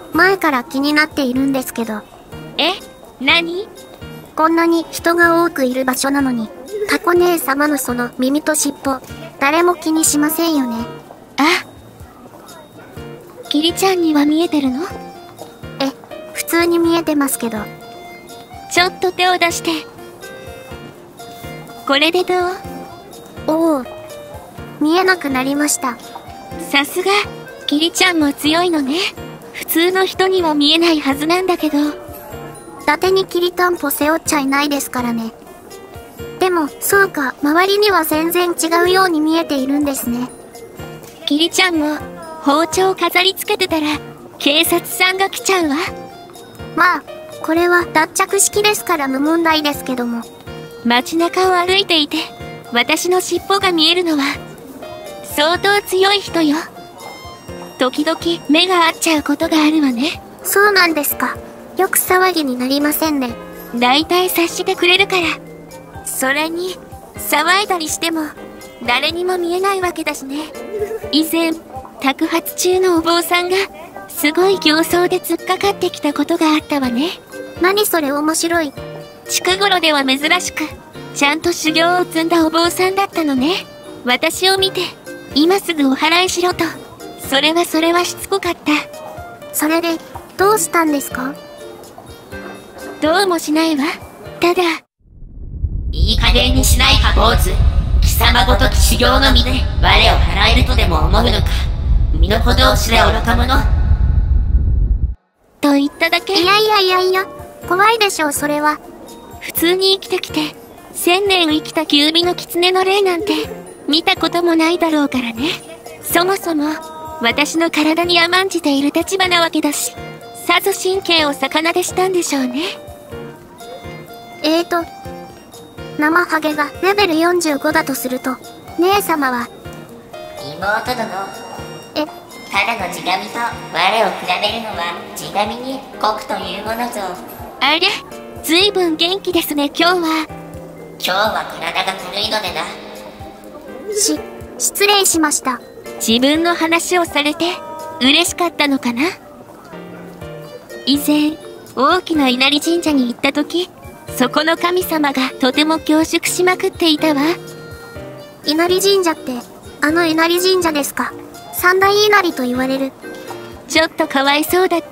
前から気になっているんですけど。 え、何？ こんなに人が多くいる場所なのに、タコ姉様のその耳と尻尾、誰も気にしませんよね。 あ、キリちゃんには見えてるの？ 普通に見えてますけど。 ちょっと手を出して。これでどう？ おお、見えなくなりました。 さすが、キリちゃんも強いのね。普通の人には見えないはずなんだけど。 伊達にきりたんぽ背負っちゃいないですからね。でも、そうか、周りには全然違うように見えているんですね。 キリちゃんも、包丁を飾り付けてたら、警察さんが来ちゃうわ。 まあ、これは脱着式ですから無問題ですけども。 街中を歩いていて、私の尻尾が見えるのは、相当強い人よ。時々目が合っちゃうことがあるわね。 そうなんですか。よく騒ぎになりませんね。 だいたい察してくれるから。それに、騒いだりしても、誰にも見えないわけだしね。以前、托発中のお坊さんが、すごい形相で突っかかってきたことがあったわね。 何それ面白い。 近頃では珍しく、ちゃんと修行を積んだお坊さんだったのね。私を見て、今すぐお祓いしろと。それはしつこかった。 それで、どうしたんですか？ どうもしないわ。ただ、 いい加減にしないか坊主。貴様ごとき修行の身で我を払えるとでも思うのか。身の程を知れ愚か者。 と言っただけ。 いや、怖いでしょうそれは。 普通に生きてきて、1000年生きた九尾の狐の霊なんて、見たこともないだろうからね。そもそも、私の体に甘んじている立場なわけだし、さぞ神経を逆なでしたんでしょうね。 生ハゲがレベル45だとすると、姉様は、 妹殿。ただの地神と我を比べるのは地神に酷というものぞ。 あれ、ずいぶん元気ですね今日は。 今日は体が軽いのでな。 失礼しました。 自分の話をされて嬉しかったのかな。以前大きな稲荷神社に行った時、そこの神様がとても恐縮しまくっていたわ。 稲荷神社って、あの稲荷神社ですか。三大稲荷と言われる。 ちょっとかわいそうだった。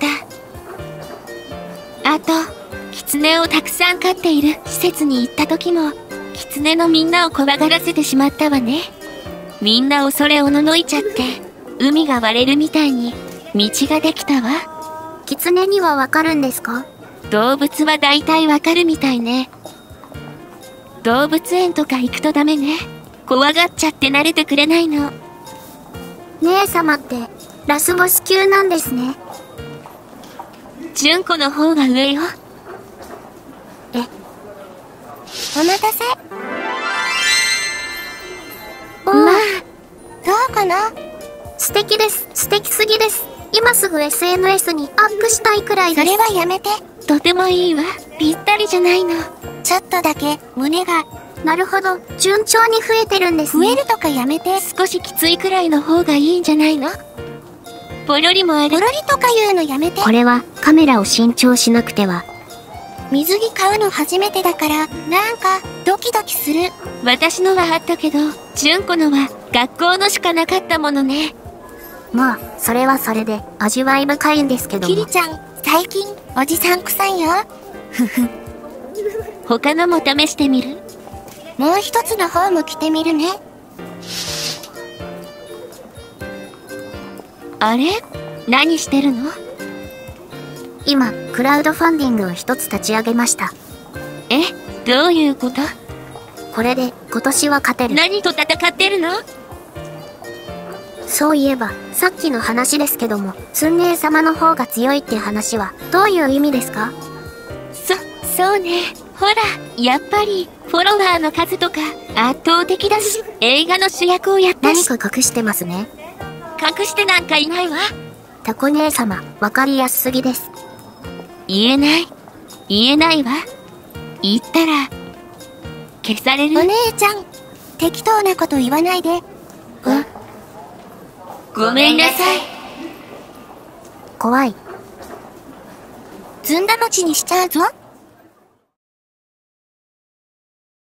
あと、狐をたくさん飼っている施設に行った時も、狐のみんなを怖がらせてしまったわね。みんな恐れおののいちゃって、海が割れるみたいに、道ができたわ。 狐にはわかるんですか？ 動物は大体わかるみたいね。動物園とか行くとダメね。怖がっちゃって慣れてくれないの。 姉様って、ラスボス級なんですね。 純子の方が上よ。 お待たせ。 まあ、 どうかな？素敵です。素敵すぎです。今すぐ SNS にアップしたいくらいです。 それはやめて。 とてもいいわ。ぴったりじゃないの。 ちょっとだけ胸が。 なるほど。順調に増えてるんですね。 増えるとかやめて。 少しきついくらいの方がいいんじゃないの？ポロリもある。 ポロリとか言うのやめて。 これはカメラを新調しなくては。 水着買うの初めてだから、なんかドキドキする。 私のはあったけど、純子のは学校のしかなかったものね。 まあ、それはそれで味わい深いんですけども。 キリちゃん、最近おじさん臭いよ。 ふふ。他のも試してみる？ もう一つの方も着てみるね。 あれ？何してるの？ 今、クラウドファンディングを一つ立ち上げました。 え？どういうこと？ これで今年は勝てる。 何と戦ってるの？ そういえば、さっきの話ですけども、スンネー様の方が強いって話は、どういう意味ですか？ そうね。ほら、やっぱり、フォロワーの数とか、圧倒的だし、映画の主役をやったし。 何か隠してますね。 隠してなんかいないわ。 タコ姉様、わかりやすすぎです。 言えないわ。言ったら、消される。 お姉ちゃん、適当なこと言わないで。 ごめんなさい。 怖い。 ずんだ餅にしちゃうぞ。